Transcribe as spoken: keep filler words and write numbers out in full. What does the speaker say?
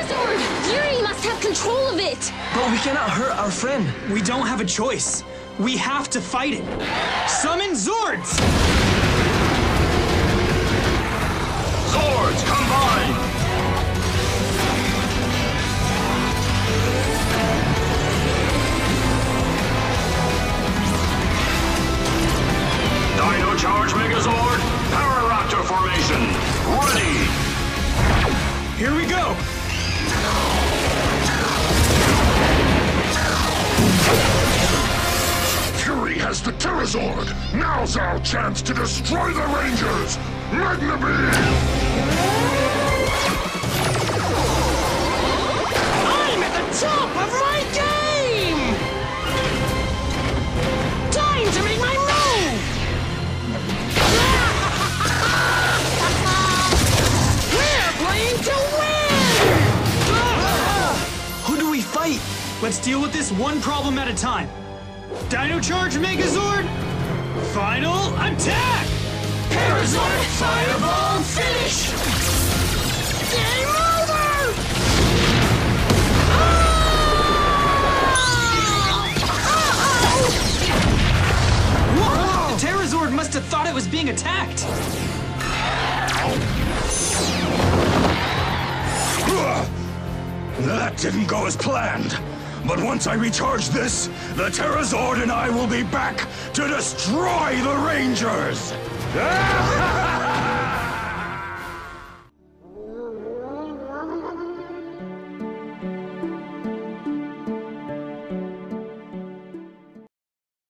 Zord! Fury must have control of it! But we cannot hurt our friend. We don't have a choice. We have to fight it. Summon Zords! Zords, combine! Dino charge Megazord, Power Raptor formation, ready! Here we go! Fury has the Ptera Zord! Now's our chance to destroy the Rangers! Magna Beam! I'm at the top of my game! Time to make my move! We're playing to win! Who do we fight? Let's deal with this one problem at a time. Dino charge Megazord! Final attack! Ptera Zord Fireball finish! Game over! Whoa! The Ptera Zord must have thought it was being attacked! That didn't go as planned. But once I recharge this, the Ptera Zord and I will be back to destroy the Rangers!